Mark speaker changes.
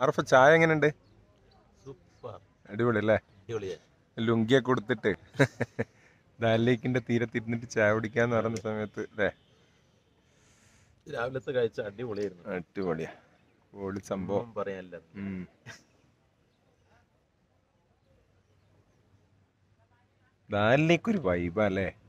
Speaker 1: അറഫ ചായ എങ്ങനെയുണ്ട്?
Speaker 2: സൂപ്പർ
Speaker 1: അടിപൊളി അല്ലേ?
Speaker 2: അടിപൊളിയാ.
Speaker 1: ലുങ്കിയൊക്കെ കൊടുത്തിട്ട് ദാലിലേക്കിന്റെ തീരത്തിരുന്നിട്ട് ചായ കുടിക്കാന്ന് പറയുന്ന സമയത്ത് അല്ലേ,
Speaker 2: രാവിലത്തെ കാഴ്ച അടിപൊളിയായിരുന്നു.
Speaker 1: അടിപൊളിയാ, പൊളി സംഭവം.
Speaker 2: ഒന്നും പറയാനില്ല.
Speaker 1: ദാലിലേക്ക് ഒരു വൈബല്ലേ.